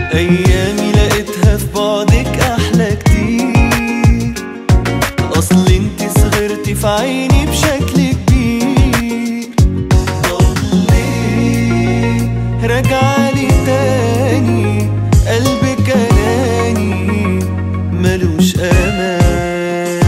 ايامي لقيتها في بعدك احلى كتير، اصل انت صغرتي في عيني بشكل كبير. طب ليه راجعالي تاني؟ قلبك اناني ملوش امان،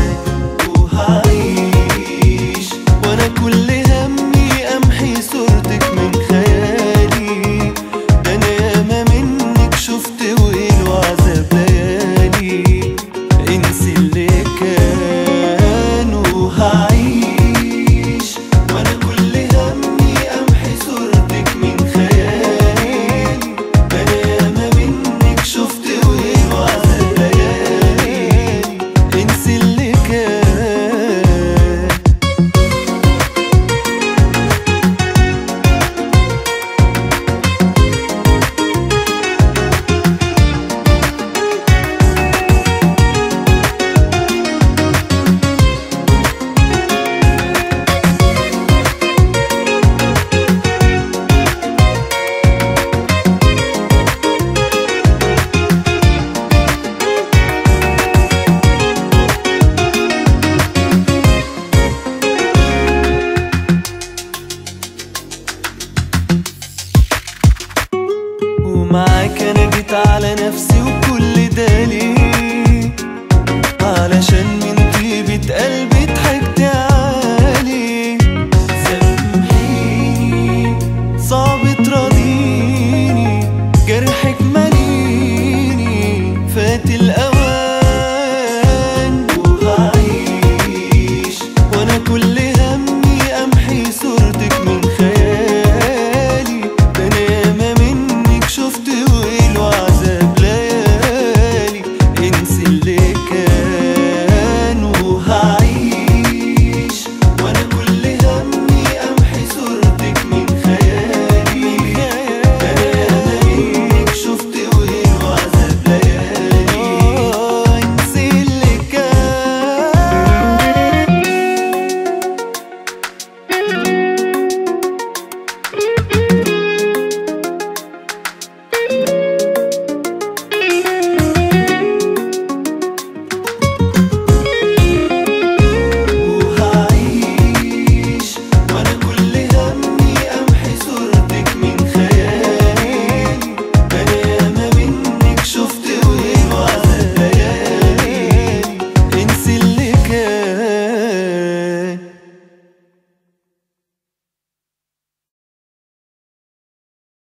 وهعيش وانا كل همي امحي صورتك من خيالي. ده انا ياما منك شفت ويل وعذاب ليالي، انسي اللي كان. وهعيش وانا كل همي امحي صورتك من خيالي. ده انا ياما منك شفت ويل وعذاب ليالي، انسي اللي كان. ومعاك انا جيت على نفسي، وكل ده ليه؟ علشان